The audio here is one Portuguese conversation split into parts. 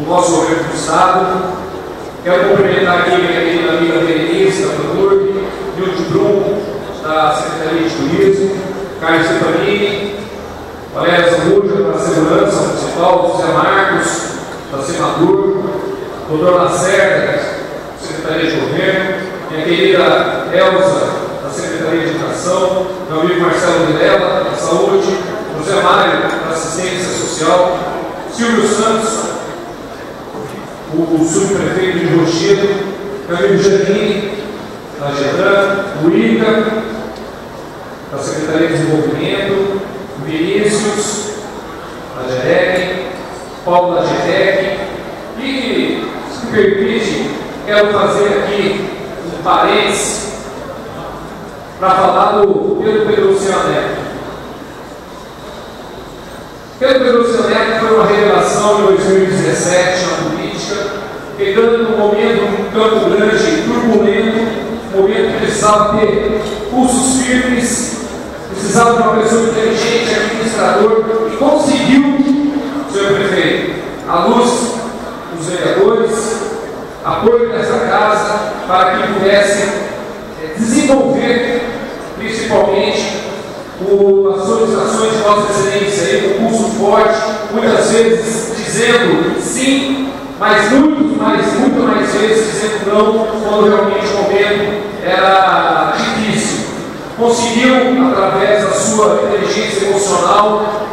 nosso governo do Estado. Quero cumprimentar aqui minha querida amiga Berenice, da Produrb, Nilde Brum, da Secretaria de Turismo, Carlos Stefanini, Valéria Zambuja, da Segurança Municipal, José Marcos, da Semadur, doutor Lacerda, da Secretaria de Governo, minha querida Elza, da Secretaria de Educação, meu amigo Marcelo Vilela, da Saúde, José Mário, da Assistência Social, Silvio Santos, o subprefeito de Rochedo, meu amigo Janine, da GEDAN, o ICA, da Secretaria de Desenvolvimento, Vinícius, da GEDEC, Paulo da GEDEC, e, se me permite, quero fazer aqui um parênteses para falar do Pedro Pedrossian Neto. Pedro Pedrossian Neto foi uma revelação em 2017 na política, pegando um momento num Campo Grande turbulento, um momento que precisava ter pulsos firmes, precisava de uma pessoa inteligente, administrador, e conseguiu, senhor prefeito, à luz dos vereadores, apoio dessa casa, para que pudesse desenvolver, principalmente, as solicitações de Vossa Excelência, com pulso forte, muitas vezes dizendo sim, mas muito mais vezes dizendo não, quando realmente o momento era difícil. Conseguiu, através da sua inteligência emocional,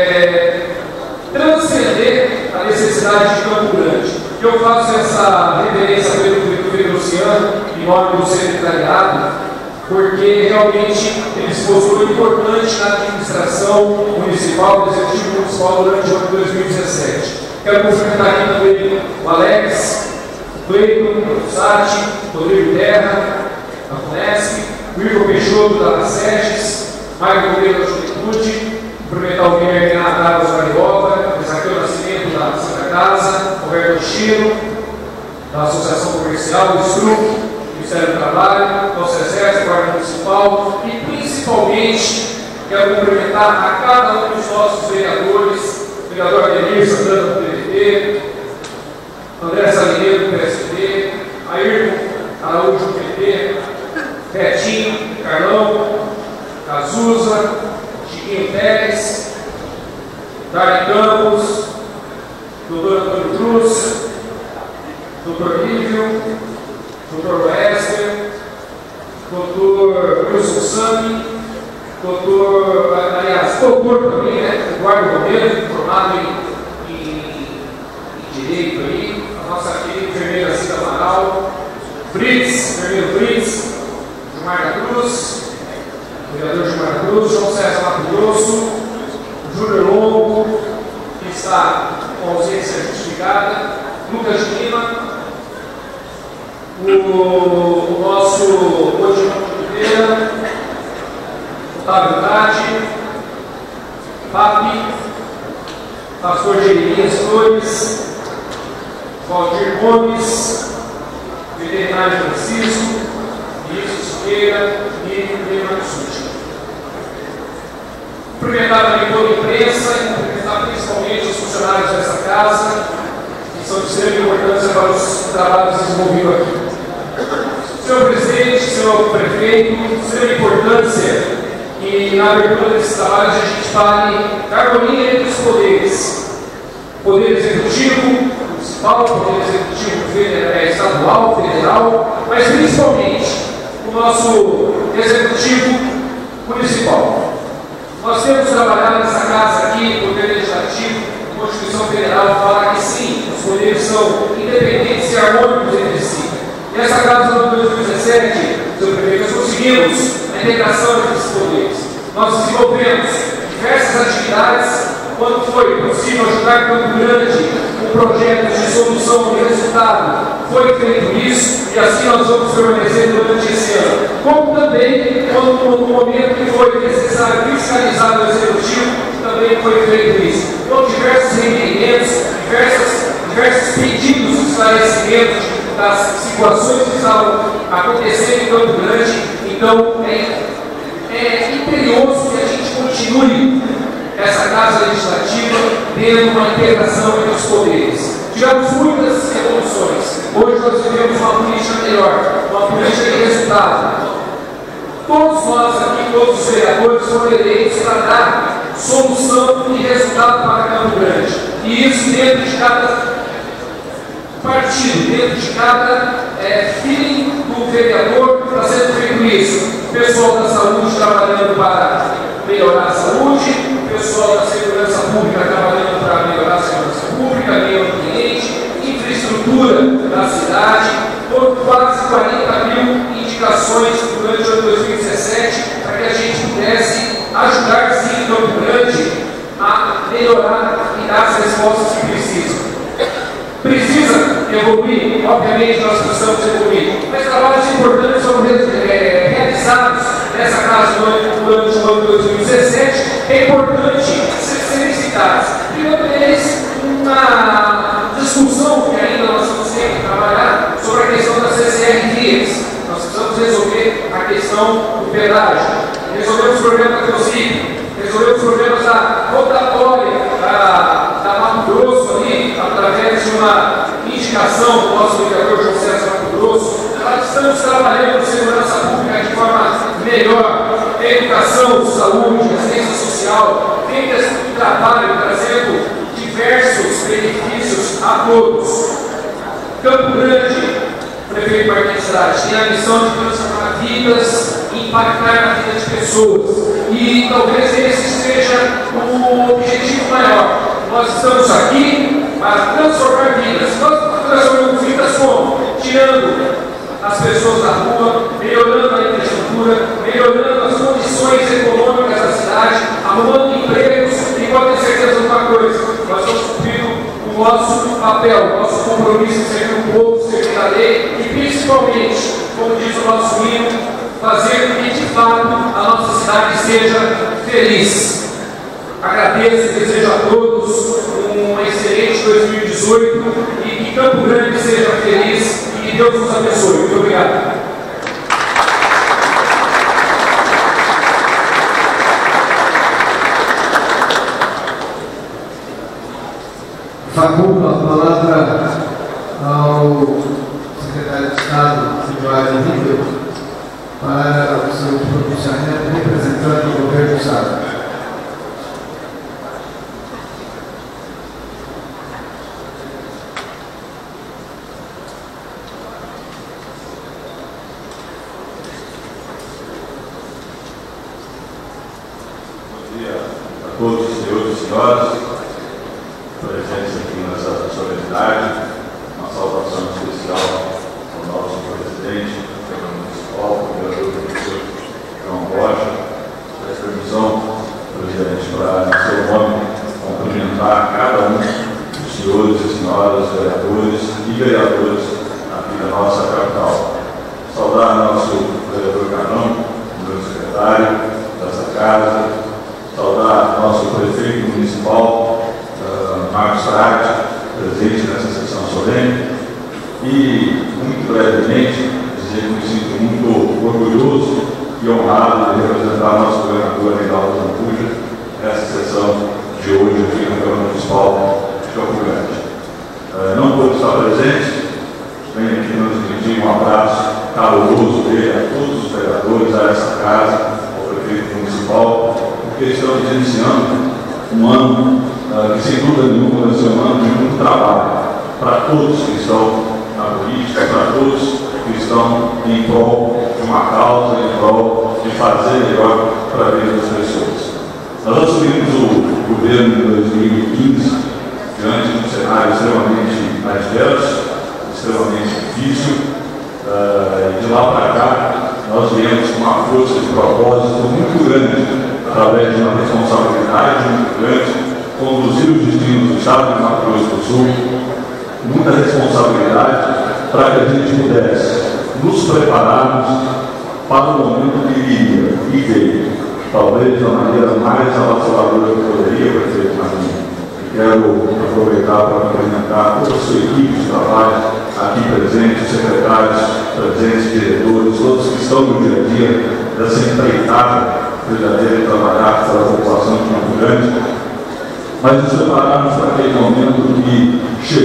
transcender a necessidade de Campo Grande. Eu faço essa referência a Pedro Pedrossian em nome do secretariado, porque realmente ele se mostrou importante na administração municipal, do Executivo Municipal durante o ano de 2017. Quero cumprimentar aqui também o Alex, o Cleiton, o Sati, o Rodrigo Terra, da FUNESP, o Igor Peixoto, da SEGES, Maicon Moreira, da Juventude, cumprimentar o Guilherme Carlos Garioba, Ezequiel Nascimento, da Santa Casa, Roberto Chino, da Associação Comercial, do STRUC, Ministério do Trabalho, nosso Exército, Guarda Municipal, e principalmente quero cumprimentar a cada um dos nossos vereadores, o vereador Ademir Santana do PDT, André Salineiro do PSD, Ayrton Araújo do PT, Betinho, Carlão, Cazuza, Chiquinho Pérez, Darley Campos, doutor Antônio Cruz, doutor Lívio, doutor Wesley, doutor Wilson Sami, doutor também, né? Eduardo Romero, formado em Direito aí, a nossa querida enfermeira Cida Amaral, Fritz, enfermeiro Fritz, Gilmar da Cruz, vereador Gilmar da Cruz, João César Mato Grosso, Júnior Longo, que está com ausência justificada, Lucas Lima, o nosso hoje Oliveira, Otávio Tati, Papi, pastor Jeremias Flores, Valdir Gomes, veterinário Francisco, Vinícius Siqueira e Lima Suti. Cumprimentar também toda a imprensa e cumprimentar principalmente os funcionários dessa casa, que são de extrema importância para os trabalhos desenvolvidos aqui. Senhor presidente, senhor prefeito, extrema importância que na abertura desses trabalhos a gente fale da harmonia entre os poderes. Poder executivo municipal, poder executivo estadual, federal, mas principalmente o nosso executivo municipal. Nós temos trabalhado nessa casa aqui, o Poder Legislativo, a Constituição Federal fala que sim, os poderes são independentes e harmônicos entre si. E essa casa, no ano de 2017, senhor prefeito, nós conseguimos a integração desses poderes. Nós desenvolvemos diversas atividades quando foi possível ajudar Campo Grande com projetos de solução de resultado. Foi feito isso e assim nós vamos permanecer durante esse ano. Como também, quando no momento que foi necessário fiscalizar o Executivo, também foi feito isso. Então, diversos requerimentos, diversos pedidos de esclarecimento das situações que estavam acontecendo em Campo Grande. Então, é imperioso que a gente continue essa casa legislativa tendo uma integração entre os poderes. Tivemos muitas evoluções. Hoje nós vivemos uma política melhor, uma política de resultado. Todos nós aqui, todos os vereadores, foram eleitos para dar solução e resultado para Campo Grande. E isso dentro de cada partido, dentro de cada feeling do vereador, está sendo feito isso. O pessoal da saúde trabalhando para melhorar a saúde, o pessoal da segurança pública trabalhando para melhorar a segurança pública, meio ambiente, infraestrutura da cidade. Foram quase 40 mil indicações durante o ano 2017 para que a gente pudesse ajudar sim Campo Grande a melhorar e dar as respostas que precisam. Precisa evoluir, obviamente nós precisamos evoluir, mas trabalhos importantes foram realizados nessa casa durante o ano 2017. É importante serem citados. Primeiro deles, uma discussão que ainda nós vamos ter que trabalhar sobre a questão das CCR Vias. Nós precisamos resolver a questão do pedágio, resolver os problemas da TOSIP, resolver os problemas da rotatória da Mato Grosso ali, através de uma indicação do nosso vereador João César Mato Grosso. Nós estamos trabalhando com segurança pública de forma melhor, educação, saúde, assistência social, vendas de trabalho, trazendo diversos benefícios a todos. Campo Grande, prefeito Marquinhos Cidade, tem a missão de transformar vidas e impactar na vida de pessoas. E talvez esse seja o objetivo maior. Nós estamos aqui para transformar vidas. Nós transformamos vidas como? Tirando as pessoas da rua, melhorando a infraestrutura, melhorando as condições econômicas da cidade, arrumando empregos. E pode ter certeza de uma coisa: nós estamos cumprindo o nosso papel, o nosso compromisso de servir o povo, servir a lei e principalmente, como diz o nosso hino, fazer com que de fato a nossa cidade seja feliz. Agradeço e desejo a todos um excelente 2018 e que Campo Grande seja feliz e que Deus nos abençoe. Muito obrigado. Faculto a palavra ao secretário de Estado, Eduardo Henrique, para o seu pronunciamento representando o governo do Estado. Bom dia a todos os senhores e senhoras presentes aqui nessa solenidade. Uma saudação especial ao nosso presidente da Câmara Municipal, o vereador professor João Rocha. Peço permissão, presidente, para, em seu nome, cumprimentar cada um dos senhores e senhoras vereadores e vereadoras aqui da nossa capital. Saudar nosso vereador Carão, meu secretário dessa casa. Saudar nosso prefeito municipal, Marcos Frade, presente nessa sessão solene, e, muito brevemente, dizer que me sinto muito orgulhoso e honrado de representar nosso governador Reinaldo Zambuja nessa sessão de hoje aqui na Câmara Municipal de Campo Grande. Não pude estar presente, venho aqui nos dirigir um abraço caloroso dele a todos os vereadores, a essa casa, ao prefeito municipal, porque estamos iniciando um ano que, sem dúvida nenhuma, vai ser um ano de muito trabalho para todos que estão na política, para todos que estão em prol de uma causa, em prol de fazer melhor para a vida das pessoas. Nós assumimos o governo em 2015 diante de um cenário extremamente adverso, extremamente difícil, e de lá para cá nós viemos com uma força de propósito muito grande, através de uma responsabilidade muito grande, conduzir os destinos do Estado de Mato Grosso do Sul, muita responsabilidade para que a gente pudesse nos prepararmos para o momento que iria e veio, talvez da maneira mais avassaladora que poderia, prefeito Marinho. Quero aproveitar para cumprimentar toda a sua equipe de trabalho aqui presente, os secretários presentes, diretores, todos que estão no dia a dia dessa empreitada verdadeira de trabalhar para a população de Campo Grande. mas nos prepararmos para aquele momento que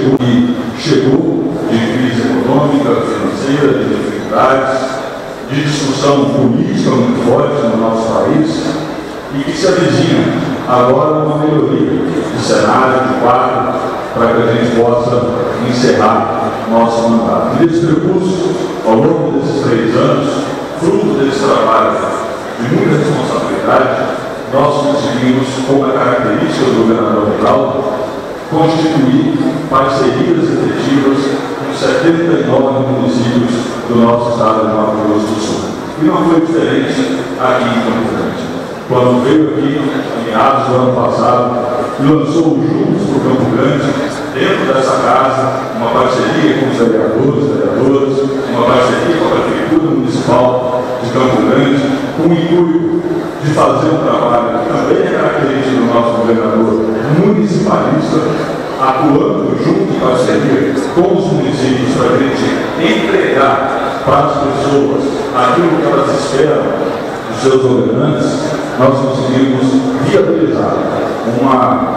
chegou de crise econômica, financeira, de dificuldades, de discussão política muito forte no nosso país, e que se avizinha agora uma melhoria de cenário, de quadro, para que a gente possa encerrar nosso mandato. E nesse percurso, ao longo desses 3 anos, fruto desse trabalho de muita responsabilidade, nós conseguimos, como a característica do governador Geraldo, constituir parcerias efetivas com 79 municípios do nosso estado de Mato Grosso do Sul. E não foi diferente aqui em Campo Grande. Quando veio aqui, em meados do ano passado, lançou Juntos por Campo Grande, dentro dessa casa, uma parceria com os vereadores, uma parceria com a Prefeitura Municipal de Campo Grande, com o intuito de fazer um trabalho que também é característico do nosso governador municipalista, atuando junto em parceria com os municípios para a gente entregar para as pessoas aquilo que elas esperam dos seus governantes. Nós conseguimos viabilizar uma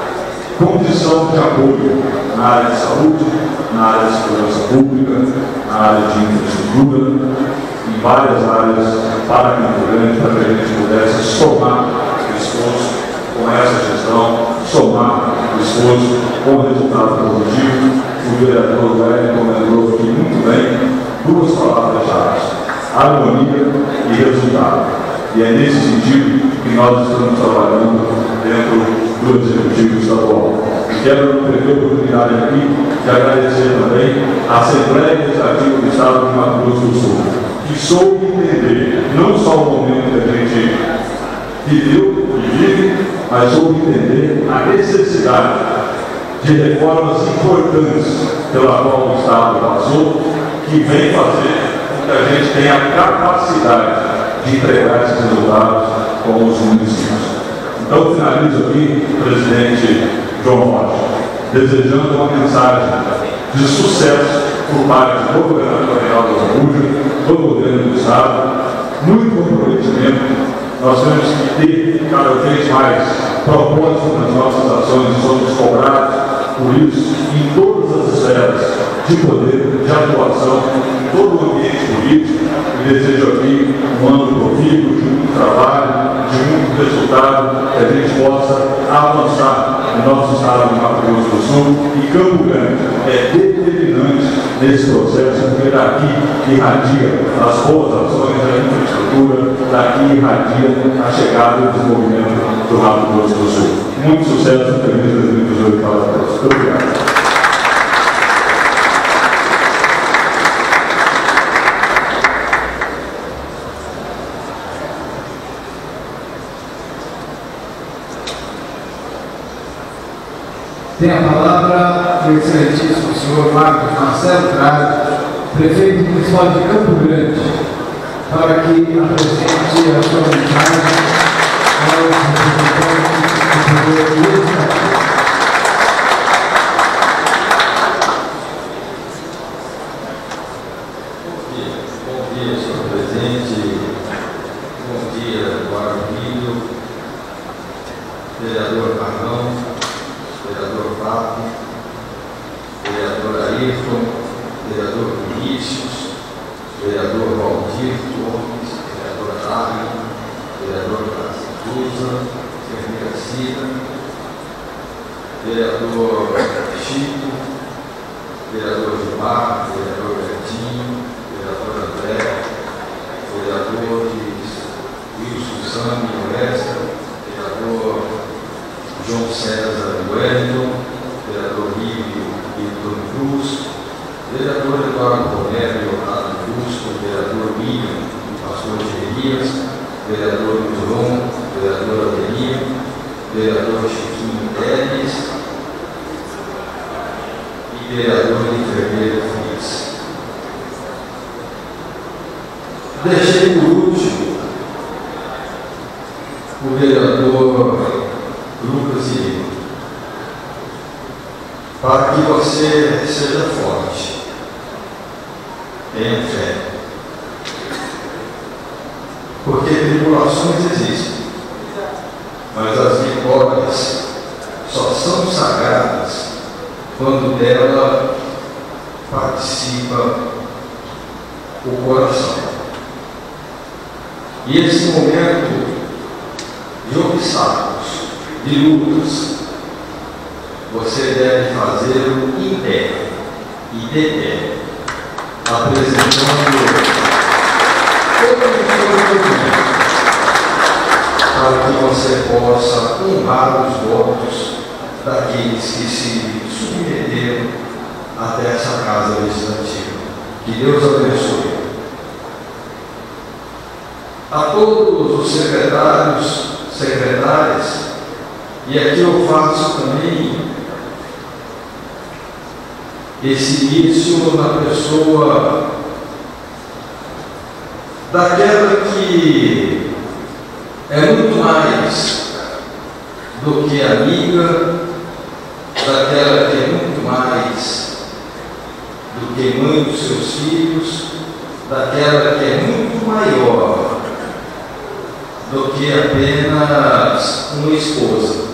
condição de apoio na área de saúde, na área de segurança pública, na área de infraestrutura, em várias áreas para Campo Grande, para que a gente pudesse somar o esforço com essa gestão, somar o esforço com o resultado positivo. O vereador Wellington comentou aqui muito bem 2 palavras-chave: harmonia e resultado. E é nesse sentido que nós estamos trabalhando dentro do Executivo Estadual. E quero ter a oportunidade aqui de agradecer também a Assembleia Legislativa do Estado de Mato Grosso do Sul, que soube entender não só o momento que a gente viveu e vive, mas soube entender a necessidade de reformas importantes pela qual o Estado passou, que vem fazer com que a gente tenha a capacidade de entregar esses resultados com os municípios. Então, finalizo aqui, presidente João Rocha, desejando uma mensagem de sucesso por parte do governador Geraldo Zambuja, do governo do Estado, muito comprometimento. Nós temos que ter cada vez mais propósito nas nossas ações e somos cobrados por isso em todas as esferas de poder, de atuação, em todo o ambiente político. E desejo aqui um ano profícuo, de muito trabalho, de muito resultado, que a gente possa avançar no nosso estado de Mato Grosso do Sul. E Campo Grande é determinante nesse processo, porque daqui irradia as boas ações da infraestrutura, daqui irradia a chegada do desenvolvimento do Mato Grosso do Sul. Muito sucesso, feliz 2018 para todos. Muito obrigado. Tem a palavra o excelentíssimo senhor Marcos Marcelo Trade, prefeito municipal de Campo Grande, para que apresente a sua mensagem aos representantes do poder legislativo. Bom dia, senhor presidente. Bom dia, Eduardo Filho, vereador Marrão, vereador Fábio, vereador Ayrton, vereador Vinícius, vereador Valdir Gomes, vereador Dário, vereador Cazuza, enfermeira Cida, vereador Chico, vereador Gilmar, vereador Bertinho, vereador André, vereadores Wilson Sami Oeste, vereador João César Wellington, vereador Rio e Antônio Cruz, vereador Eduardo Romero e Leonardo Augusto, vereador William e pastor Jeremias, vereador Muron, vereador Adenir, vereador Chiquinho Teles e vereador enfermeiro Feliz. Deixei por último o vereador Lucas Irinho, para que você seja forte, tenha fé, porque tribulações existem, mas as vitórias são sagradas quando dela participa o coração. E esse momento de obstáculos, de lutas, você deve fazê-lo em pé e de pé, apresentando todo o seu movimento, para que você possa honrar os votos daqueles que se submeteram até essa casa legislativa. Que Deus abençoe. A todos os secretários, secretárias, e aqui eu faço também esse início na pessoa daquela que é muito mais do que amiga, daquela que é muito mais do que mãe dos seus filhos, daquela que é muito maior do que apenas uma esposa.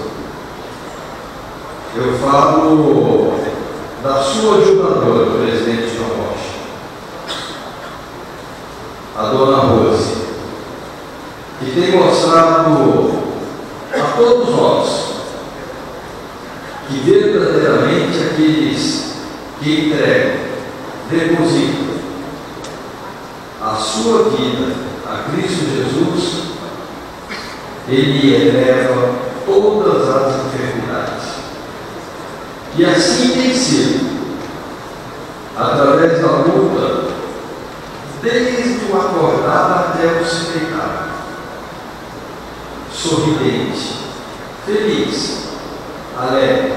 Eu falo da sua ajudadora, presidente João Rocha, a dona Rose, que tem mostrado a todos nós que verdadeiramente aqueles que entregam, depositam a sua vida a Cristo Jesus, Ele eleva todas as enfermidades. E assim tem sido, através da luta, desde o acordar até o se deitar, sorridente, feliz, alegre,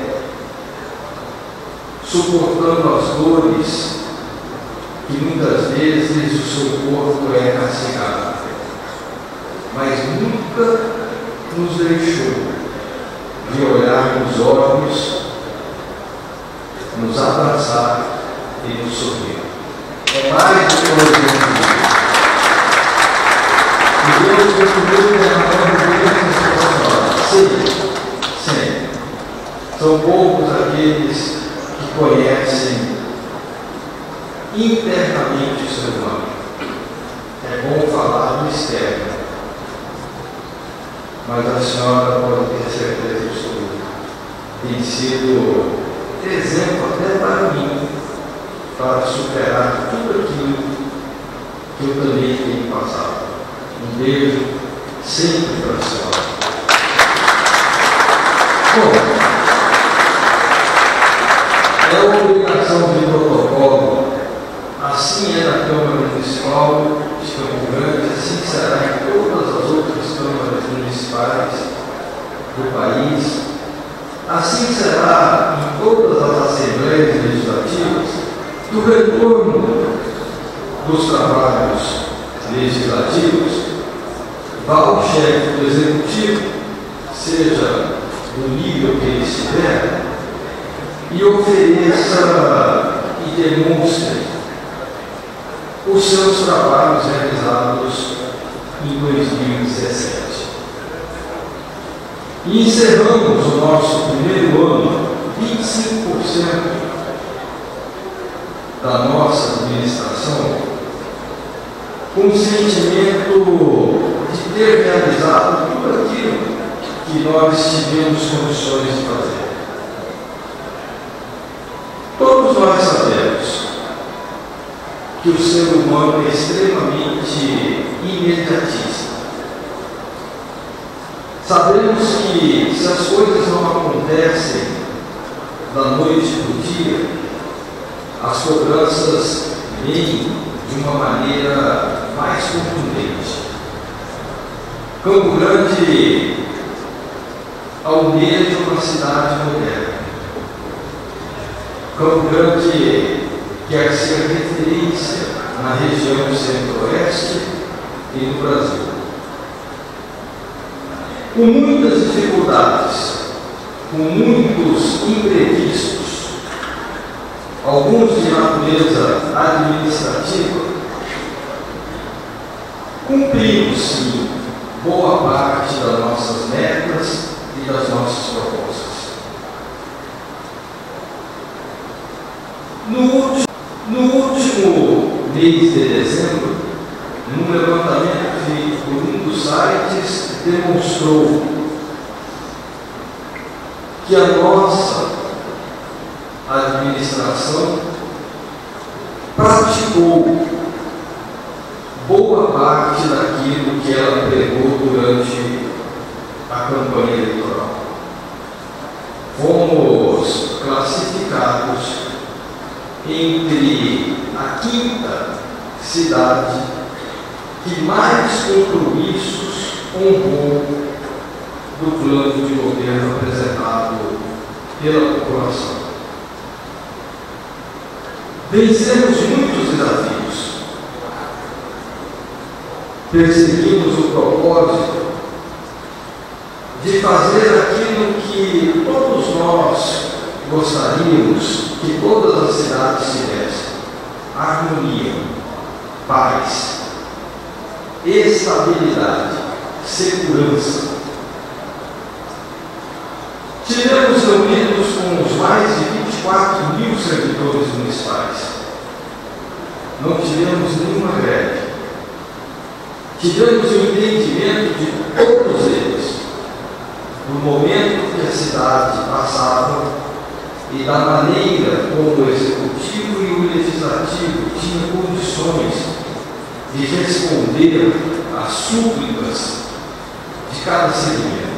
suportando as dores que muitas vezes o seu corpo é castigado, mas nunca nos deixou de olhar nos olhos, nos abraçar e nos sorrir. É mais do que nós vemos. E Deus continua derramando sempre, sempre. São poucos aqueles que conhecem internamente o ser humano. É bom falar do externo, mas a senhora pode ter certeza absoluta, tem sido exemplo até para mim, para superar tudo aquilo que eu também tenho passado. Um beijo sempre para a senhora. Bom, é uma obrigação de protocolo, assim é na Câmara Municipal de Campo Grande, assim será em todas as outras câmaras municipais do país, assim será em todas as assembleias legislativas, do retorno dos trabalhos legislativos, vá ao chefe do Executivo, seja do nível que ele estiver, e ofereça e demonstre os seus trabalhos realizados em 2017. E encerramos o nosso primeiro ano, 25% da nossa administração, com o sentimento de ter realizado tudo aquilo que nós tivemos condições de fazer. Todos nós sabemos que o ser humano é extremamente imediatista. Sabemos que se as coisas não acontecem da noite para o dia, as cobranças vêm de uma maneira mais contundente. Campo Grande almeja uma cidade moderna. Campo Grande quer ser referência na região do Centro-Oeste e no Brasil. Com muitas dificuldades, com muitos imprevistos, alguns de natureza administrativa, cumprimos sim boa parte das nossas metas e das nossas propostas. mês de dezembro, num levantamento feito por um dos sites, demonstrou que a nossa administração praticou boa parte daquilo que ela pregou durante a campanha eleitoral. Fomos classificados entre a quinta cidade que mais compromissos honrou do plano de governo apresentado pela população. Vencemos muitos desafios. Perseguimos o propósito de fazer aquilo que todos nós gostaríamos que todas as cidades tivessem: harmonia, paz, estabilidade, segurança. Tivemos reunidos com os mais de 24 mil servidores municipais. Não tivemos nenhuma greve. Tivemos o entendimento de todos eles do momento que a cidade passava e da maneira como o Executivo e o Legislativo tinham condições de responder às súplicas de cada segmento.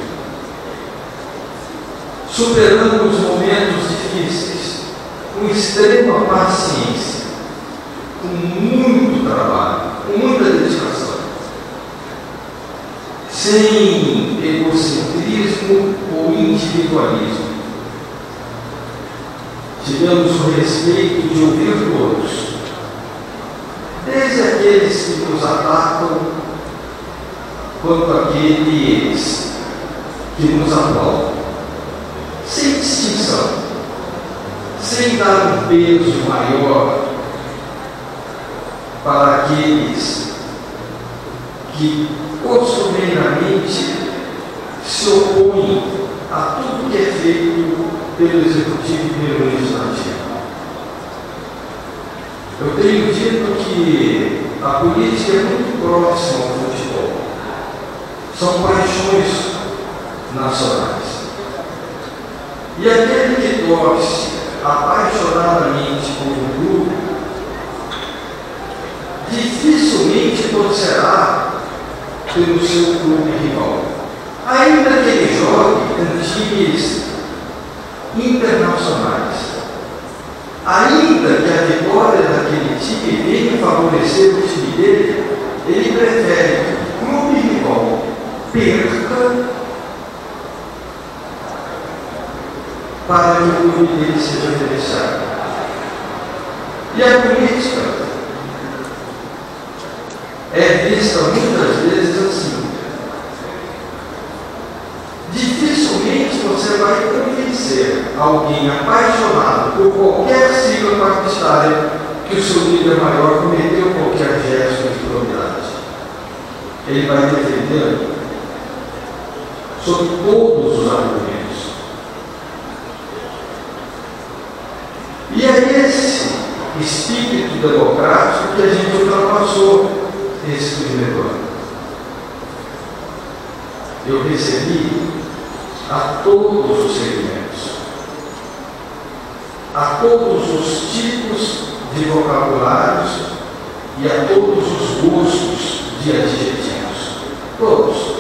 Superamos momentos difíceis com extrema paciência, com muito trabalho, com muita dedicação, sem egocentrismo ou individualismo. Tivemos o respeito de ouvir todos, desde aqueles que nos atacam, quanto aqueles que nos aplaudem, sem distinção, sem dar um peso maior para aqueles que costumeiramente se opõem a tudo que é feito pelo Executivo e pelo Legislativo. Eu tenho dito que a política é muito próxima ao futebol. São paixões nacionais. E aquele que torce apaixonadamente por um grupo, dificilmente torcerá pelo seu clube rival, ainda que ele jogue com times internacionais, ainda que a vitória daquele time venha favorecer o time dele, ele prefere que o clube rival perca para que o clube dele seja beneficiado. E a política é vista muitas vezes assim. Dificilmente você vai convencer alguém apaixonado por qualquer sigla partidária que o seu líder maior cometeu qualquer gesto de probidade. Ele vai defender sob todos os argumentos. E é esse espírito democrático que a gente ultrapassou esse primeiro ano. Eu recebi a todos os segmentos, a todos os tipos de vocabulários e a todos os gostos de adjetivos. Todos.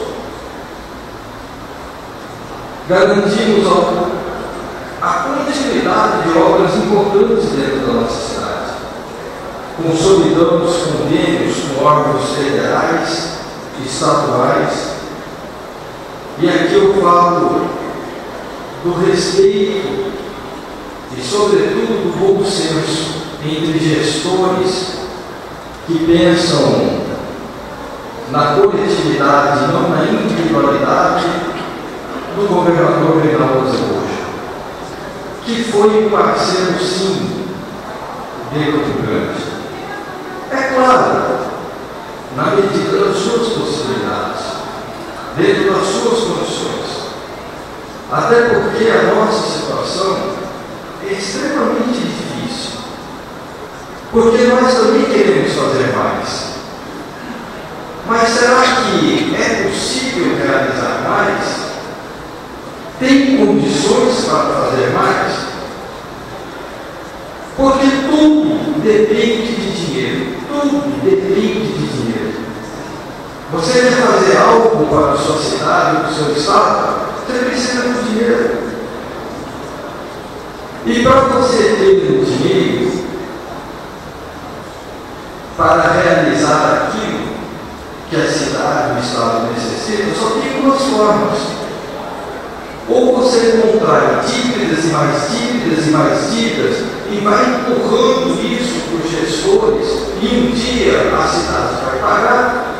Garantimos a continuidade de obras importantes dentro da nossa cidade. Consolidamos convênios com órgãos federais, estaduais, e aqui eu falo do respeito e, sobretudo, do bom senso entre gestores que pensam na coletividade, não na individualidade, do governador Reinaldo Azambuja, que foi um parceiro, sim, de Campo Grande. É claro, na medida das suas possibilidades, dentro das suas condições. Até porque a nossa situação é extremamente difícil. porque nós também queremos fazer mais. Mas será que é possível realizar mais? Tem condições para fazer mais? Porque tudo depende de dinheiro. Tudo depende de dinheiro. Você quer fazer algo para a sua cidade, para o seu estado, você precisa de dinheiro. E para você ter o dinheiro para realizar aquilo que a cidade, o estado necessita, só tem duas formas. Ou você contrai dívidas e mais dívidas e mais dívidas e vai empurrando isso para os gestores e um dia a cidade vai pagar.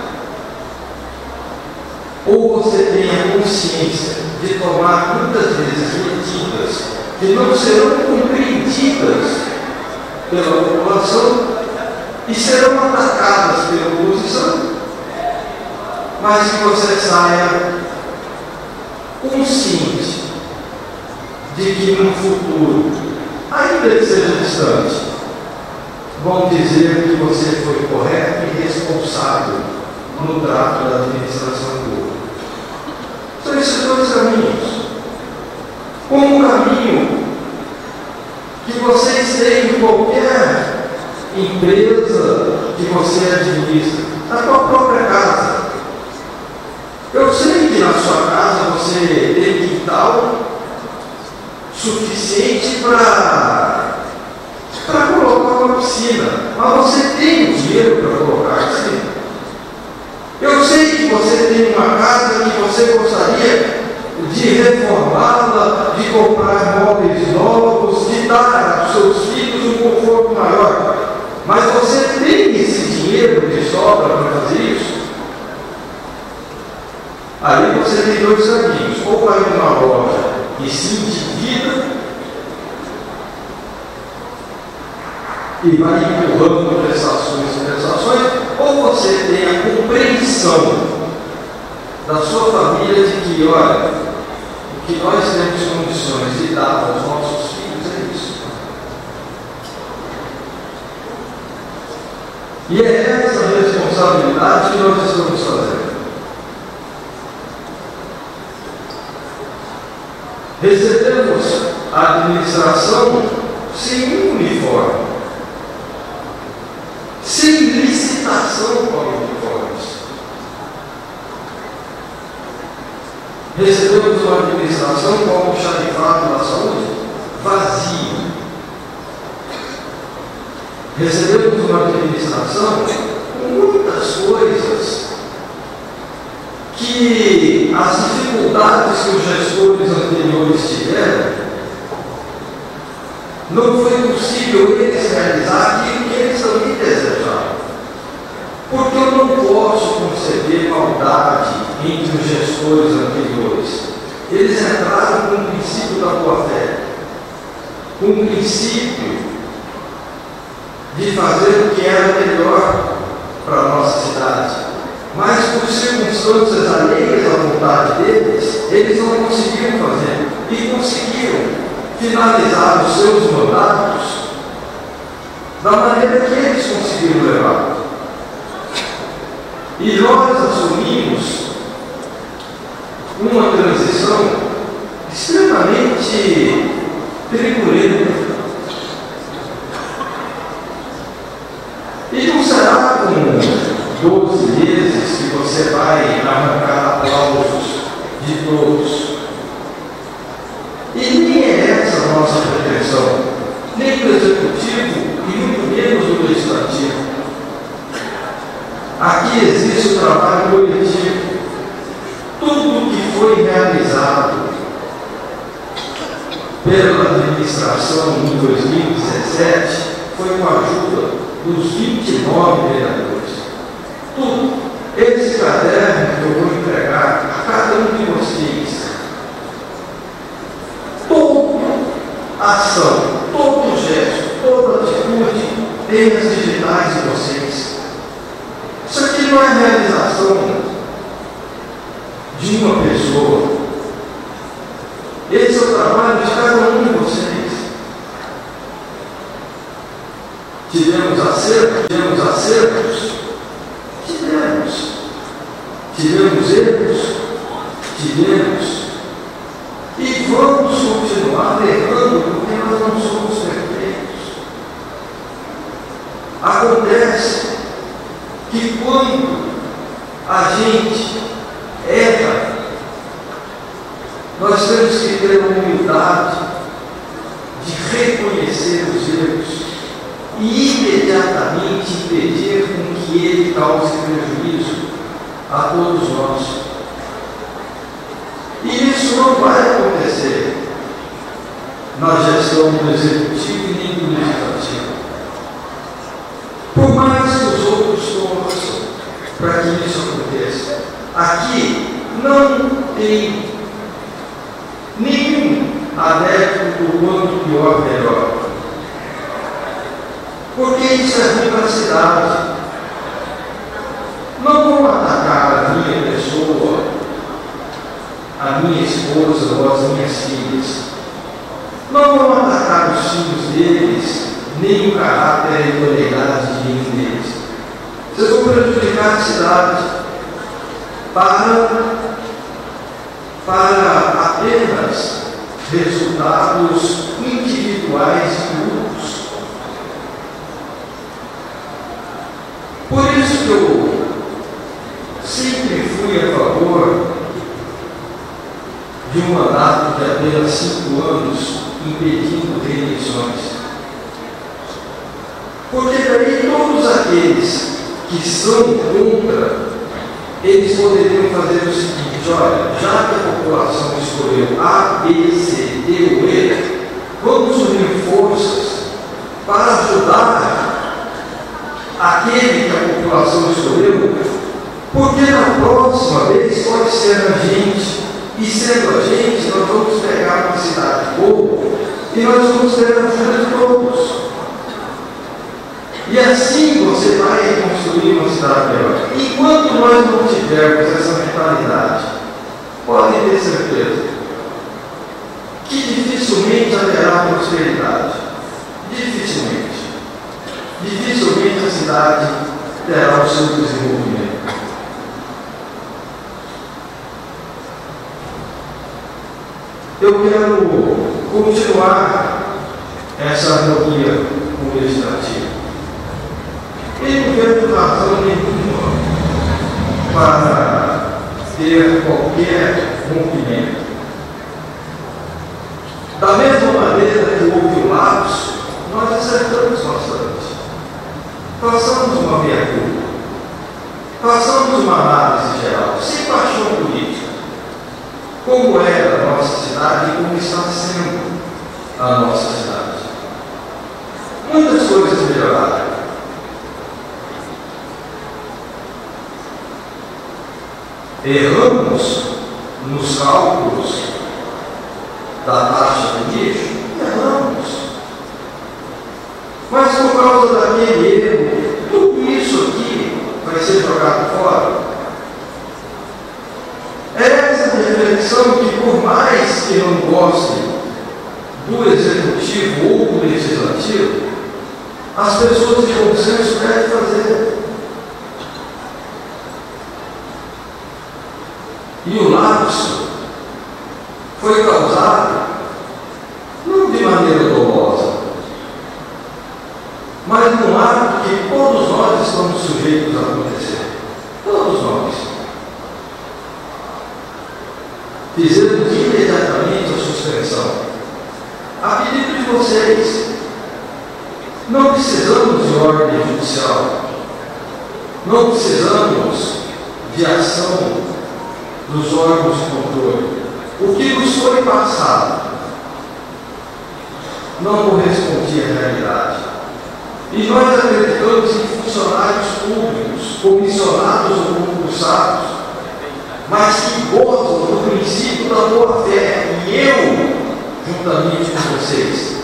Ou você tem a consciência de tomar muitas vezes medidas que não serão compreendidas pela população e serão atacadas pela oposição, mas que você saia consciente de que no futuro, ainda que seja distante, vão dizer que você foi correto e responsável no trato da administração pública. São esses dois caminhos. Como um caminho que vocês têm em qualquer empresa que você administra, na sua própria casa. Eu sei que na sua casa você tem quintal suficiente para colocar uma piscina, mas você tem o dinheiro para colocar a piscina. Eu sei que você tem uma casa que você gostaria de reformá-la, de comprar móveis novos, de dar aos seus filhos um conforto maior, mas você tem esse dinheiro de sobra para fazer isso? Aí você tem dois caminhos: ou vai numa loja e se endivida e vai empurrando prestações, ou você tem a compreensão da sua família de que, olha, o que nós temos condições de dar aos nossos filhos é isso. E é essa responsabilidade que nós estamos fazendo. Recebemos a administração sem um uniforme, sem licitação para uniformes. Recebemos uma administração com o xarifado da saúde vazio. Recebemos uma administração com muitas coisas que as dificuldades que os gestores anteriores tiveram, não foi possível eles realizar aquilo que eles também desejavam. Porque eu não posso conceber maldade entre os gestores anteriores. Eles entraram com o princípio da boa-fé, com o princípio de fazer o que era melhor para a nossa cidade. Mas por circunstâncias alheias à vontade deles, eles não conseguiram fazer. E conseguiram finalizar os seus mandatos da maneira que eles conseguiram levar. E nós assumimos uma transição extremamente turbulenta. E não será com 12 meses que você vai arrancar aplausos de todos. E nem é essa a nossa pretensão, nem do executivo e muito menos do legislativo. Aqui existe o trabalho coletivo. Tudo que foi realizado pela administração em 2017 foi com a ajuda dos 29 vereadores. Tudo. Esse caderno que eu vou entregar a cada um de vocês, toda ação, todo gesto, toda atitude tem as digitais de vocês. Isso aqui não é realização de uma pessoa. Esse é o trabalho de cada um de vocês. Tivemos a acertos? Tivemos. Tivemos erros? Tivemos. E vamos continuar errando, porque nós não somos perfeitos. Acontece que quando a gente erra, nós temos que ter a humildade de reconhecer os erros e imediatamente impedir com que ele cause prejuízo a todos nós. E isso não vai acontecer na gestão do executivo e nem do legislativo. Por mais que os outros torçam para que isso aconteça, aqui não tem nenhum adepto do quanto pior, melhor. Porque isso é ruim para a cidade. Não vão atacar a minha pessoa, a minha esposa ou as minhas filhas. Não vão atacar os filhos deles, nem o caráter e a idoneidade de nenhum deles. Vocês vão prejudicar a cidade para apenas resultados individuais e grupos. Por isso que eu sempre fui a favor de um mandato de apenas 5 anos, impedindo reeleições. Porque daí todos aqueles que são contra, eles poderiam fazer o seguinte: olha, já que a população escolheu A, B, C, D ou E, vamos unir forças para ajudar aquele que a população escolheu, porque na próxima vez pode ser a gente, e sendo a gente, nós vamos pegar uma cidade boa e nós vamos ter a ajuda de todos. E assim você vai construir uma cidade melhor. Enquanto nós não tivermos essa mentalidade, podem ter certeza que dificilmente haverá prosperidade. Dificilmente. Dificilmente a cidade terá o seu desenvolvimento. Eu quero continuar essa harmonia com o legislativo. E não vejo razão nenhuma para ter qualquer rompimento. Da mesma maneira que houve o lapso, nós acertamos bastante. Façamos uma meia-culpa. Façamos uma análise geral, sem paixão política. Como era a nossa cidade e como está sendo a nossa cidade. Muitas coisas melhoraram. Erramos nos cálculos da taxa de lixo? Erramos. Mas por causa daquele erro, tudo isso aqui vai ser jogado fora. É essa reflexão que, por mais que não gostem do executivo ou do legislativo, as pessoas de bom senso devem fazer. E o lapso foi causado não de maneira dolosa, mas num ato que todos nós estamos sujeitos a acontecer. Todos nós. Fizemos imediatamente a suspensão. A pedido de vocês, não precisamos de ordem judicial, não precisamos de ação dos órgãos de controle. O que nos foi passado não correspondia à realidade. E nós acreditamos em funcionários públicos, comissionados ou concursados, mas que gozam do princípio da boa-fé. E eu, juntamente com vocês,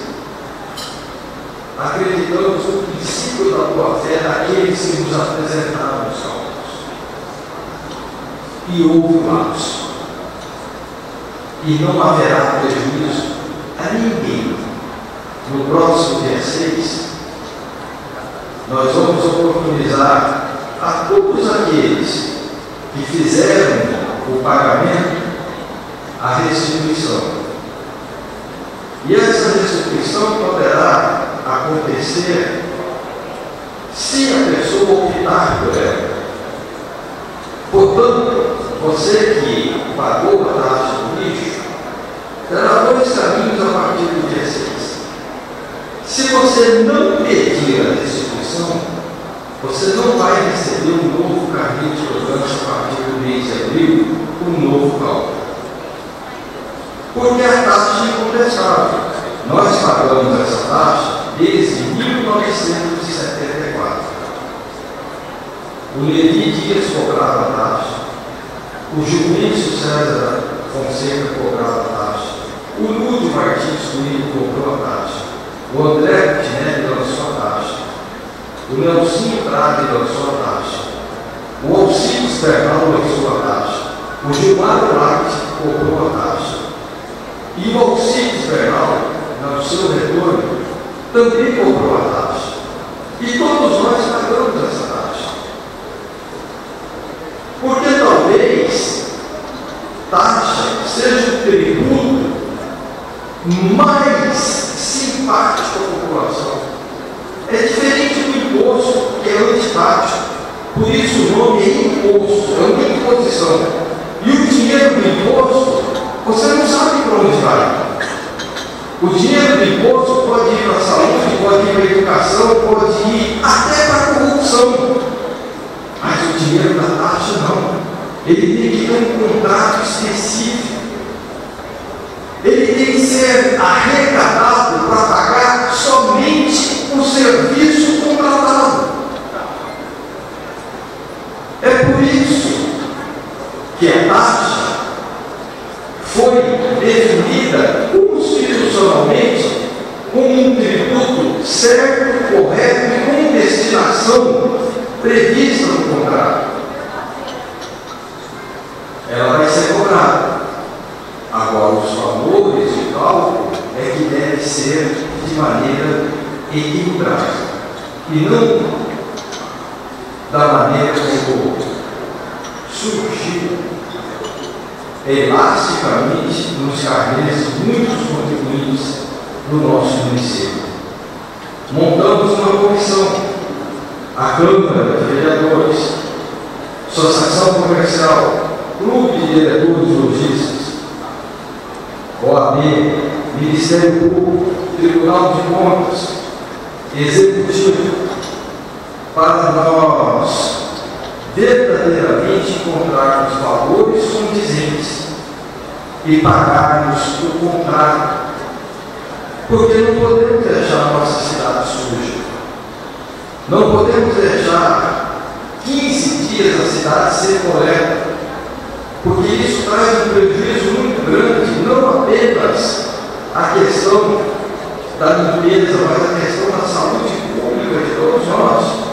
acreditamos no princípio da boa-fé daqueles que nos apresentaram os cálculos. E houve um lapso. E não haverá prejuízo a ninguém. No próximo dia 6, nós vamos oportunizar a todos aqueles que fizeram o pagamento a restituição. E essa restituição poderá acontecer se a pessoa optar por ela. Portanto, você que pagou a taxa do lixo, terá dois caminhos a partir do dia 6. Se você não pedir a restituição, você não vai receber um novo carnê de cobrança a partir do mês de abril, um novo cálculo. Porque a taxa é incontestável. Nós pagamos essa taxa desde 1974. O Levi Dias cobrava a taxa, o Julício César Fonseca cobrava a taxa, o Lúdio Martins Coelho cobrou a taxa, o André Putinelli lançou a taxa, o Nelsinho Trave lançou a taxa, o Alcides Bernal lançou a taxa, o Gilmar Latte cobrou a taxa, e o Alcides Bernal, no seu retorno, também cobrou a taxa. E todos nós pagamos essa taxa. Porque talvez taxa seja o tributo mais simpático à população. É diferente do imposto, que é antipático. Por isso o nome é imposto, é uma imposição. E o dinheiro do imposto, você não sabe para onde vai. O dinheiro do imposto pode ir para a saúde, pode ir para a educação, pode ir até para a corrupção. Mas o dinheiro da taxa não. Ele tem que ter um contrato específico. Ele tem que ser arrecadado para pagar somente o serviço contratado. É por isso que a taxa foi definida constitucionalmente como um tributo certo, correto e com destinação prevista no contrato. Ela vai ser cobrada. Agora, os valores de cálculo é que deve ser de maneira equilibrada e não da maneira como surgiu elasticamente nos carnês de muitos contribuintes do nosso município. Montamos uma comissão, a Câmara de Vereadores, Associação Comercial, Clube de Vereadores Lojistas, OAB, Ministério Público, Tribunal de Contas, Executivo, para nós verdadeiramente encontrarmos valores condizentes e pagarmos o contrato, porque não podemos deixar a nossa cidade suja, não podemos deixar 15 dias a cidade sem coleta, porque isso traz um prejuízo muito grande, não apenas a questão da limpeza, mas a questão da saúde pública de todos nós.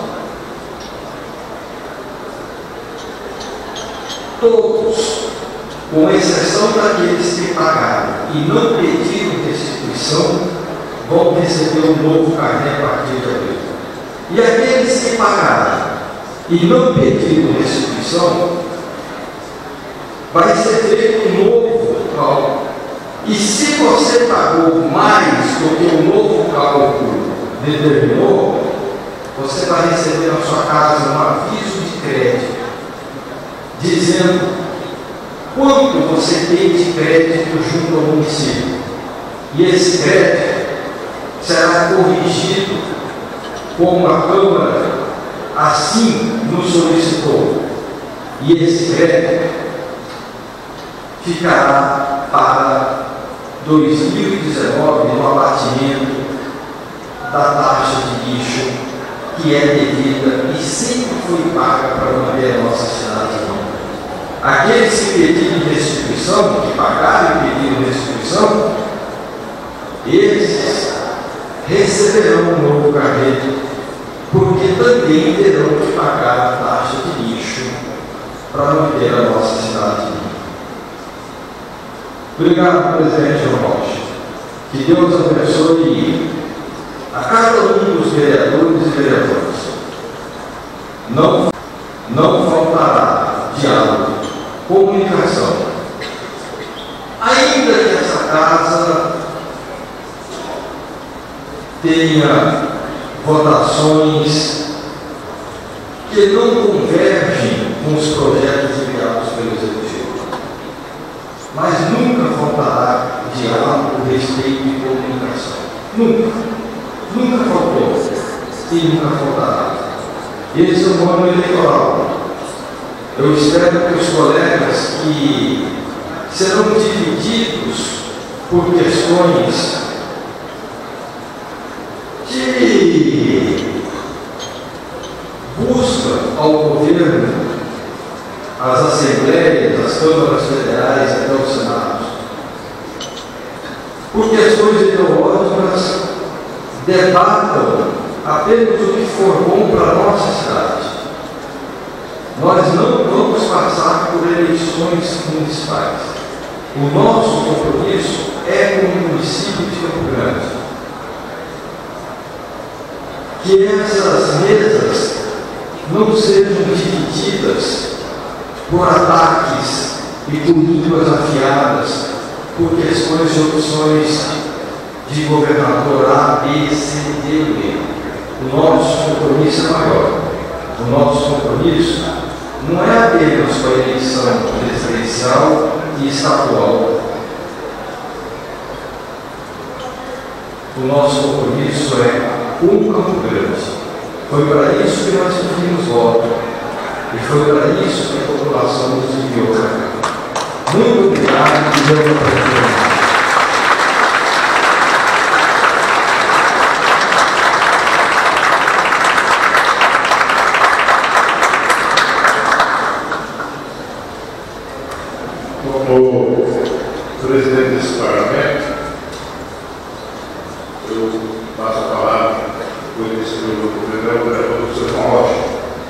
Todos, com exceção daqueles que pagaram e não pediram restituição, vão receber um novo carnê a partir de abril. E aqueles que pagaram e não pediram restituição, vai ser feito um novo cálculo. E se você pagou mais do que o novo cálculo determinou, você vai receber na sua casa um aviso de crédito, dizendo quanto você tem de crédito junto ao município. E esse crédito será corrigido como a Câmara assim nos solicitou. E esse crédito ficará para 2019 no abatimento da taxa de lixo que é devida e sempre foi paga para manter a nossa cidade limpa. Aqueles que pediram restituição, que pagaram e pediram restituição, esses receberão um novo carnê, porque também terão que pagar a taxa de lixo para manter a nossa cidade limpa. Obrigado, presidente João Rocha. Que Deus abençoe a cada um dos vereadores e vereadoras. não faltará diálogo, comunicação. Ainda que essa casa tenha votações que não convergem com os projetos enviados pelo Executivo, mas nunca faltará diálogo, respeito e comunicação. Nunca faltou e nunca faltará. Esse é o ano eleitoral. Eu espero que os colegas que serão divididos por questões de busca ao governo, às assembleias, às câmaras federais, até o Senado, por questões ideológicas, debatam apenas o que for bom para a nossa cidade. Nós não vamos passar por eleições municipais. O nosso compromisso é com o município de Campo Grande. Que essas mesas não sejam divididas por ataques e por línguas afiadas, por questões de opções de governador A, B, C, D ou E. O nosso compromisso é maior. O nosso compromisso não é apenas com a eleição presidencial e estadual. O nosso compromisso é com o Campo Grande. Foi para isso que nós pedimos voto. E foi para isso que a população nos enviou para cá. Muito obrigado e Deus abençoe. Como presidente desse parlamento, eu passo a palavra para o início do vereador Sr. João Rocha.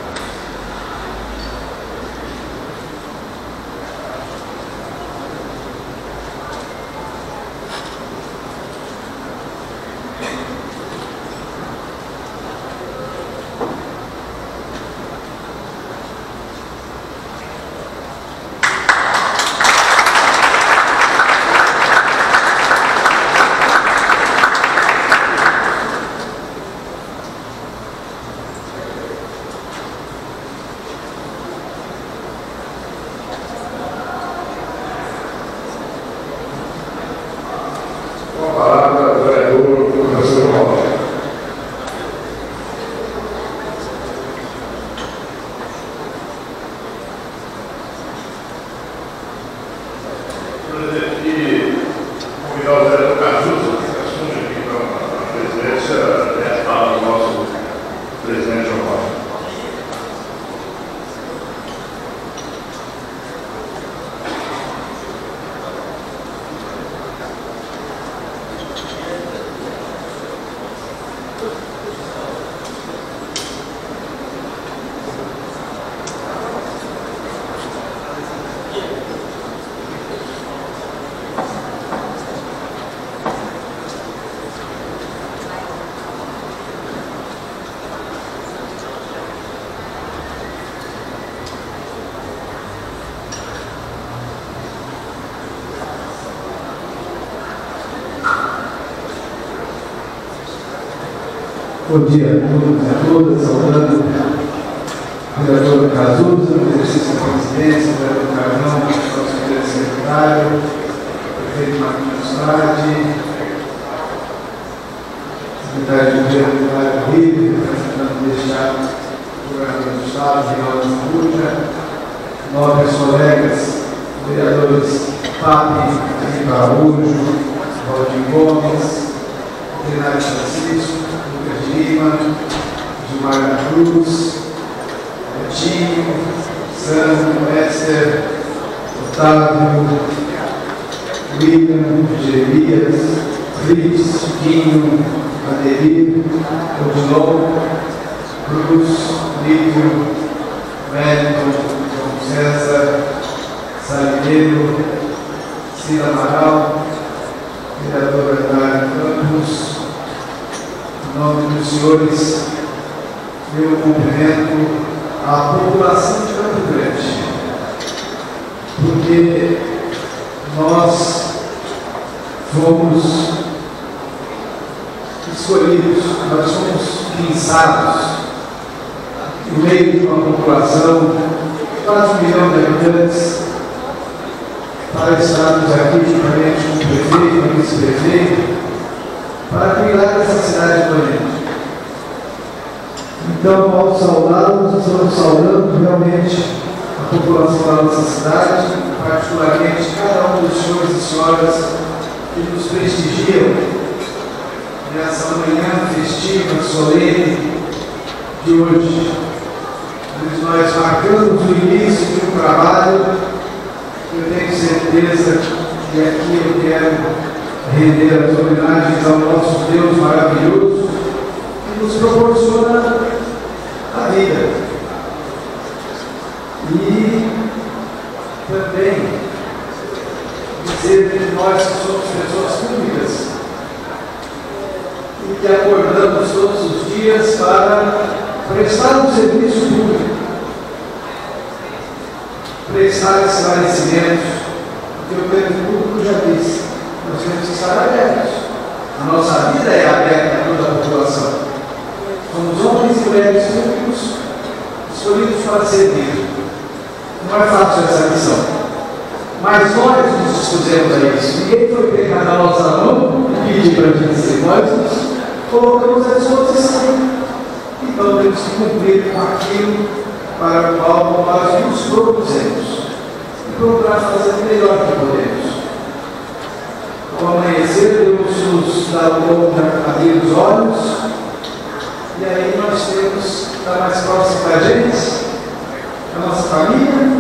Bom dia a todos e a todas, saudando o vereador Cazuza, no exercício da presidência, o vereador Carnão, nosso presidente secretário, o prefeito Marquinhos Frade, secretário de governo Mário Rio, representante deste ato, o governador do Estado, Reinaldo Zambuja, nobres colegas, vereadores Papi, Felipe Araújo, Valdir Gomes, Renato Francisco, Lima, Gilmar Cruz, Betinho, Sandro, Esther, Otávio, William, Jeremias, Fritz, Chiquinho, Adelir, Odilon, Cruz, Lívio, Wellington, João César, Salineiro, Cida Amaral, vereador Bernardo Campos. Em nome dos senhores, meu cumprimento a população de Campo Grande, porque nós fomos escolhidos, nós fomos pensados no meio de uma população de quase 1 milhão de habitantes, para estarmos aqui juntamente com o prefeito, com o vice-prefeito, para cuidar dessa cidade bonita. Então, ao saudá-los, estamos saudando realmente a população da nossa cidade, particularmente cada um dos senhores e senhoras que nos prestigiam nessa manhã festiva, solene de hoje. Nós marcamos o início de um trabalho que eu tenho certeza que aqui eu quero render as homenagens ao nosso Deus maravilhoso que nos proporciona a vida. E também dizer que nós que somos pessoas públicas e que acordamos todos os dias para prestar um serviço público, prestar esclarecimentos, porque o poder público já disse, nós temos que estar abertos. A nossa vida é aberta a toda a população. Somos homens e mulheres públicos escolhidos para servir. Não é fácil essa missão, mas nós nos dispusemos a isso. Ninguém foi pegar na nossa mão e pedir para a gente ser. Nós nos colocamos à disposição. Então temos que cumprir com aquilo para o qual nós nos propusemos e procurar fazer o melhor que podemos. Ao amanhecer, Deus nos dá o dom de abrir os olhos e aí nós temos que estar mais próximo da gente, da nossa família,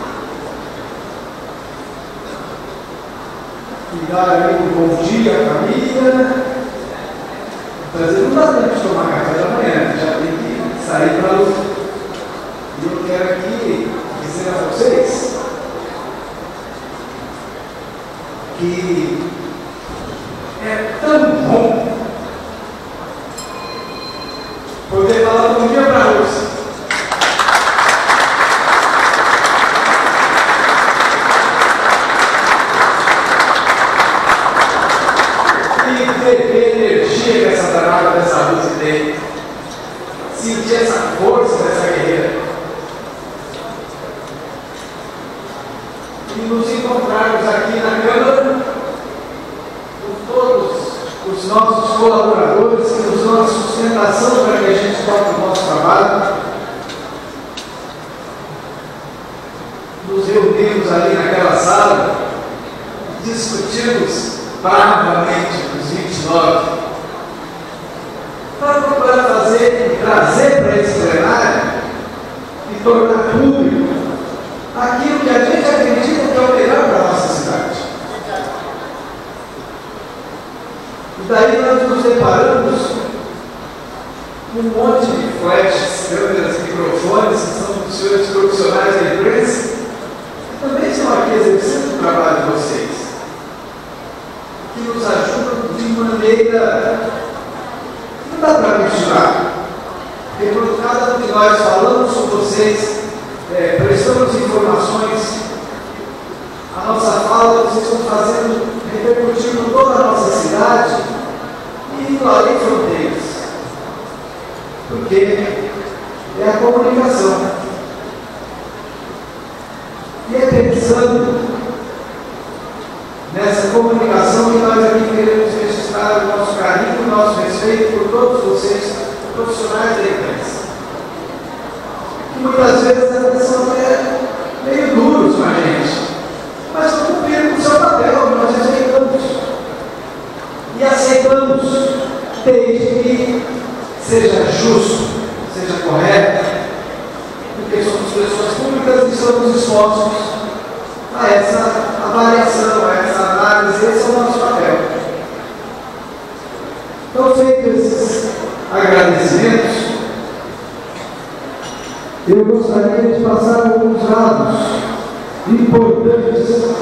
e dar ali um bom dia à família. Não dá tempo de tomar café da manhã, já tem que sair para a luta. E eu quero aqui dizer a vocês que é tão bom poder falar bom dia para a Rússia. E ver energia que essa danada dessa Rússia tem, sentir essa força dessa guerreira e nos encontrarmos aqui na Câmara com todos os nossos colaboradores que nos dão a sustentação para que a gente toque o nosso trabalho. Nos reunimos ali naquela sala, discutimos bravamente os 29 para procurar trazer para esse plenário e tornar público aquilo que a gente acredita que é o melhor para a nossa cidade. E daí nós nos deparamos com um monte de flashes, câmeras, microfones, que são dos senhores profissionais da imprensa, que também estão aqui exercendo o trabalho de vocês, que nos ajudam de maneira que não dá para mensurar. Porque quando cada um de nós falamos com vocês, prestamos informações, a nossa fala vocês estão fazendo, repercutindo toda a nossa cidade e indo além fronteiras. Porque é a comunicação. E é pensando nessa comunicação que nós aqui queremos registrar o nosso carinho, o nosso respeito por todos vocês, profissionais da imprensa. Que muitas vezes eles são até meio duros com a gente, mas estão cumprindo o seu papel, nós aceitamos. E aceitamos desde que seja justo, seja correto, porque somos pessoas públicas e estamos expostos a essa avaliação, a essa análise, esse é o nosso papel. Então, feitos esses agradecimentos, eu gostaria de passar alguns dados importantes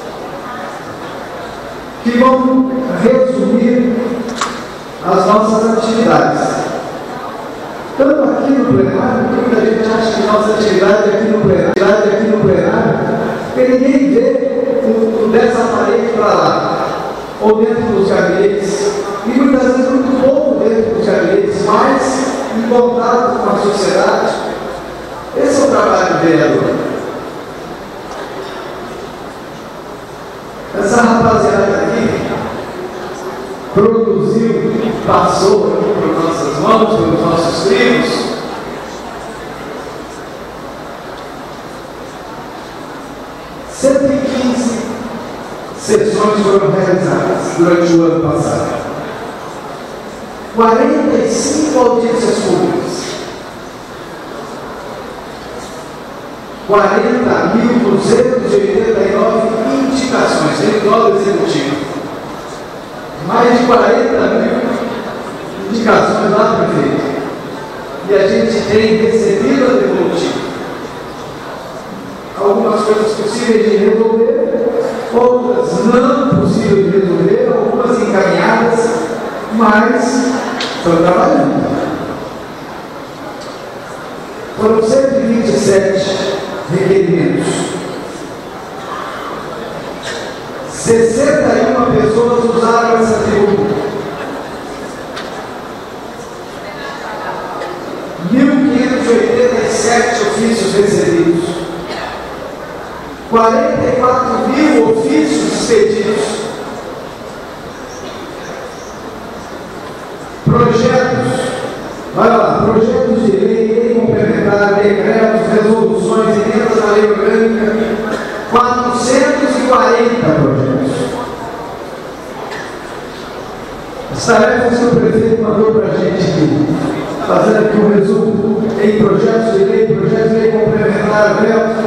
que vão resumir as nossas atividades. Tanto aqui no plenário, que muita gente acha que nossa atividade é aqui no plenário, porque ninguém vê dessa parede para lá, ou dentro dos gabinetes, e muitas vezes muito pouco dentro dos gabinetes, mas em contato com a sociedade. Esse é o trabalho do vereador. Essa rapaziada aqui produziu, passou aqui por nossas mãos, pelos nossos livros, sessões foram realizadas durante o ano passado. 45 audiências públicas. 40.289 indicações, dentro do executivo. Mais de 40.000 indicações lá, prefeito. E a gente tem recebido a devolutiva. Algumas coisas possíveis de resolver, outras não possíveis de resolver, algumas encaminhadas, mas estão trabalhando. Foram 127 requerimentos. 61 pessoas usaram essa tribuna. 1.587 ofícios recebidos. 44.000 ofícios expedidos. Projetos, vai lá, projetos de lei complementar, decretos, resoluções, emendas à lei orgânica, 440 projetos. As tarefas que o prefeito mandou para a gente aqui, fazendo aqui um resumo, em projetos de lei complementar,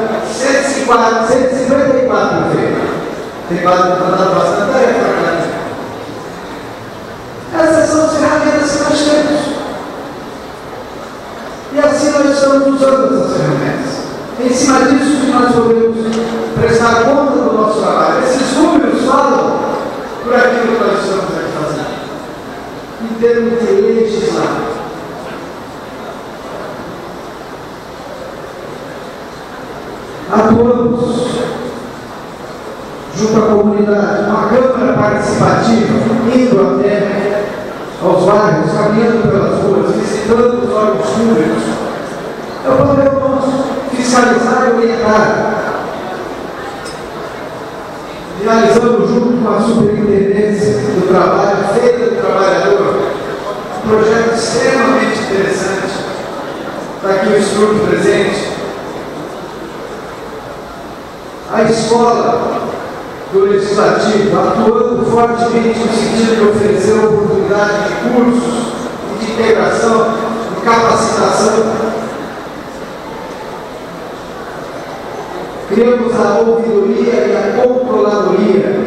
154, prefeito. Tem dado bastante tarefa para cá. Essas são as ferramentas que nós temos. E assim nós estamos usando essas ferramentas. Em cima disso que nós podemos prestar conta do nosso trabalho. Esses números falam por aquilo que nós estamos aqui fazendo. Em termos de legislação. Atuamos junto à comunidade, uma câmara participativa, indo até aos bairros, caminhando pelas ruas, visitando os órgãos públicos. É o papel nosso, fiscalizar e orientar. Realizamos junto com a superintendência do trabalho, feita do trabalhador, um projeto extremamente interessante. Está aqui o estudo presente. A escola do Legislativo, atuando fortemente no sentido de oferecer oportunidade de cursos e de integração, de capacitação. Criamos a ouvidoria e a controladoria.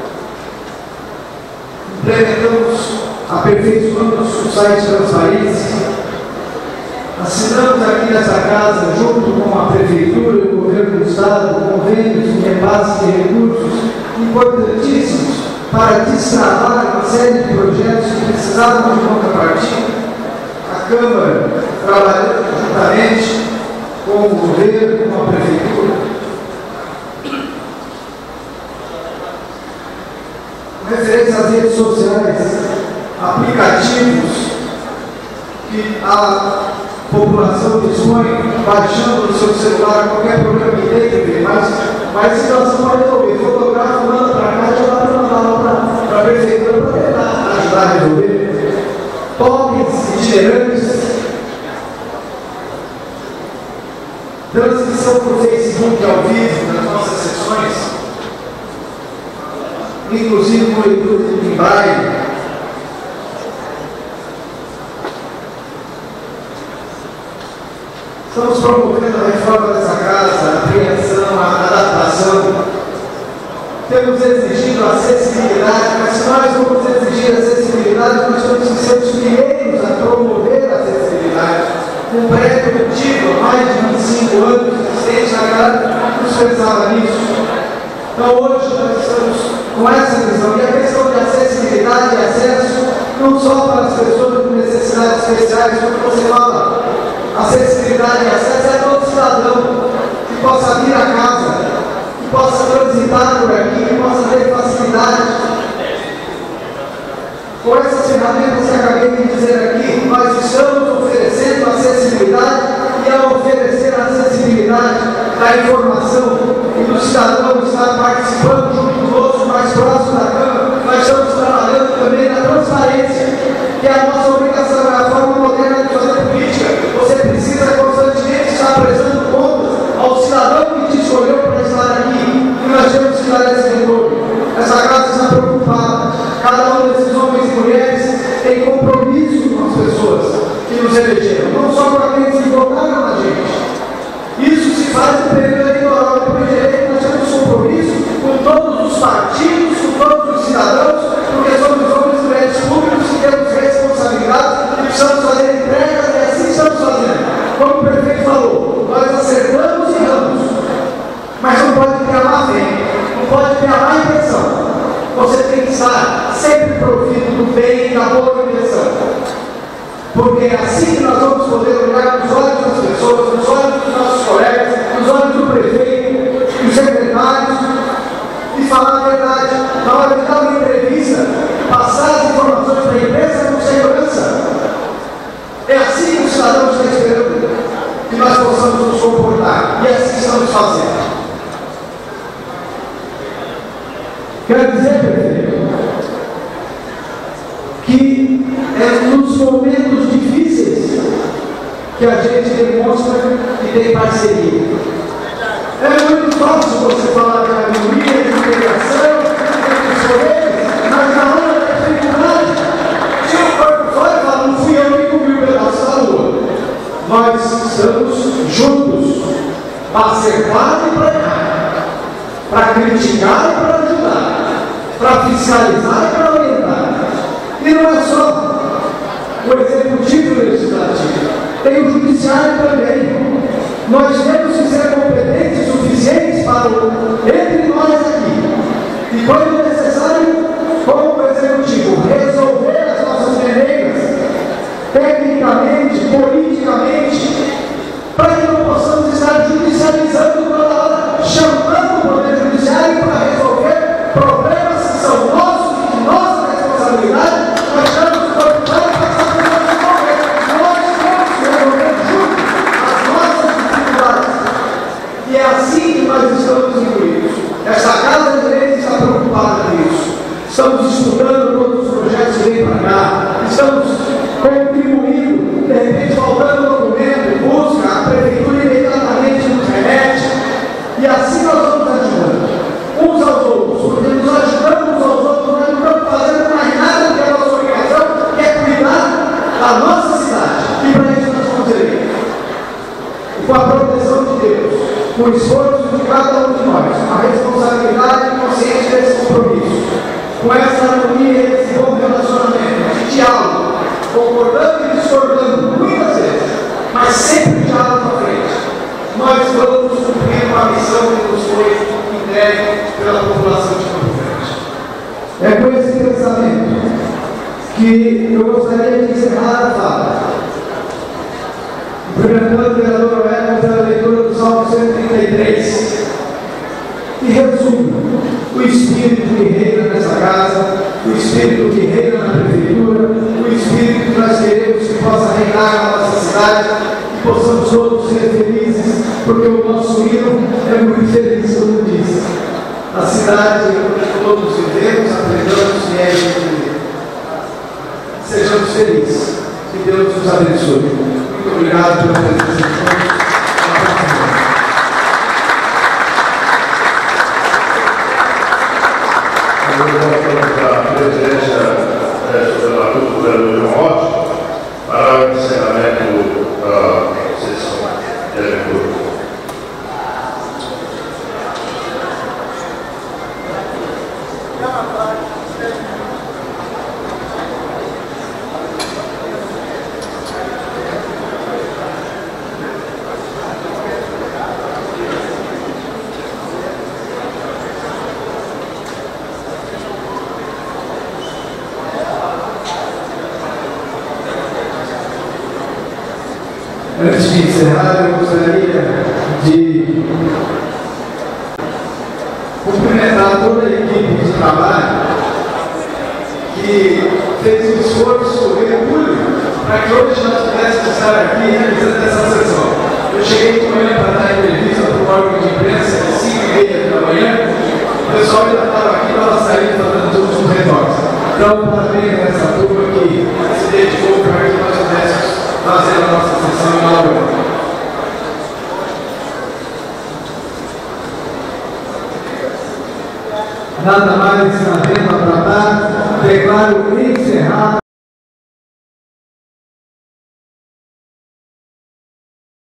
Implementamos, aperfeiçoamos o site Transparência. Assinamos aqui nessa casa, junto com a Prefeitura e o Governo do Estado, convênios de repasse de recursos importantíssimos para destravar uma série de projetos que precisavam de contrapartida. A Câmara trabalhando juntamente com o Governo, com a Prefeitura. Com referência às redes sociais, aplicativos que a população dispõe, baixando no seu celular qualquer problema que tem, mas situação pode resolver. Fotografa, manda para cá, já dá para mandar para a prefeitura para tentar ajudar a resolver. Tokens itinerantes, transmissão para o Facebook ao vivo nas nossas sessões, inclusive com leitura em braille. Estamos promovendo a reforma dessa casa, a criação, a adaptação. Temos exigido acessibilidade, mas se nós vamos exigir acessibilidade, nós temos que ser os primeiros a promover a acessibilidade. Um prédio antigo, há mais de 25 anos, existente, a galera nos pensava nisso. Então hoje nós estamos com essa visão. E a questão de acessibilidade e acesso, não só para as pessoas com necessidade necessidades especiais, quando você fala acessibilidade e acesso, é todo cidadão que possa vir a casa, que possa transitar por aqui, que possa ter facilidade. Com essas ferramentas que acabei de dizer aqui, nós estamos oferecendo acessibilidade, e ao oferecer a acessibilidade da informação e do cidadão estar participando junto conosco, mais próximo da Câmara, nós estamos trabalhando também na transparência, que é a nossa obrigação, é a forma moderna de fazer política. Você precisa constantemente estar prestando contas ao cidadão que te escolheu para estar aqui, e nós temos que dar esse retorno. Essa casa está preocupada. Cada um desses homens e mulheres tem compromisso com as pessoas que nos elegeram, não só com aqueles que votaram na gente. Isso se faz no período eleitoral. Depois de eleito, nós temos compromisso com todos os partidos, com todos os cidadãos, porque somos homens e mulheres públicos que temos responsabilidade e precisamos fazer entregas, e assim estamos fazendo. Como o prefeito falou, nós acertamos e erramos, mas não pode ter a má fé, não pode ter a má intenção. Você tem que estar sempre provido do bem e da boa intenção, porque é assim que nós vamos poder olhar nos olhos das pessoas, nos olhos dos nossos colegas, nos olhos do prefeito, dos secretários, e falar a verdade. Na hora de dar uma entrevista, passar as informações para a imprensa com segurança. É assim que o cidadão está esperando que nós possamos nos comportar, e assim estamos fazendo. Quero dizer, prefeito, que é nos momentos difíceis que a gente demonstra que tem parceria. É muito fácil você falar de harmonia, de integração, de poderes, mas na hora da dificuldade, tira o corpo fora e fala, não fui eu que comi o pedaço da lua. Nós estamos juntos para acertar e para errar, para criticar e para ajudar, para fiscalizar e para orientar. E não é só o executivo e o legislativo, tem o judiciário também. Nós temos que ser competentes o suficientes para entre nós aqui, e quando necessário, como o executivo, resolver as nossas peneiras tecnicamente, politicamente, para que não possamos estar judicializando toda hora, chamando o Poder Judiciário para resolver problemas que são nossos e de nossa responsabilidade. Nós estamos preocupados em passar por nossos problemas. Nós temos que resolver juntos as nossas dificuldades. E é assim que nós estamos incluídos. Esta Casa de Leis está preocupada nisso. Estamos estudando todos os projetos que vêm para cá. Estamos contribuindo, de repente faltando documento, busca, a prefeitura imediatamente nos remete, e assim nós vamos ajudando uns aos outros, porque nos ajudamos uns aos outros, nós não estamos fazendo mais nada do que a nossa obrigação, que é cuidar da nossa cidade, e para isso nós somos eleitos. E com a proteção de Deus, com o esforço de cada um de nós, a responsabilidade consciente desse compromisso, com essa harmonia e esse bom relacionamento, de diálogo, concordando e discordando muitas vezes, mas sempre já lá na frente, nós vamos cumprir uma missão que nos foi entregue pela população de Campo Grande. É com esse pensamento que eu gostaria de encerrar a fala, cumprimentando o vereador Roberto pela leitura do Salmo 133, que resume o espírito que reina nessa casa, o espírito que reina na prefeitura, o espírito que nós queremos que possa reinar na nossa cidade, que possamos todos ser felizes, porque o nosso hino é muito feliz, como diz. A cidade onde todos vivemos, aprendamos e é viver. Sejamos felizes. Que Deus nos abençoe. Muito obrigado pela presença. A presidência do vereador João Rocha para o encerramento da sessão de leitura. Antes de encerrar, eu gostaria de cumprimentar toda a equipe de trabalho que fez um esforço hercúleo para que hoje nós pudéssemos estar aqui realizando essa sessão. Eu cheguei de manhã para dar entrevista para o órgão de imprensa às 5h30 da manhã, o pessoal ainda estava aqui, estava saindo, fazendo todos os retoques. Então, parabéns a essa turma que se dedicou para que nós pudéssemos fazer a nossa sessão inaugural. Nada mais havendo a tratar, declaro encerrado.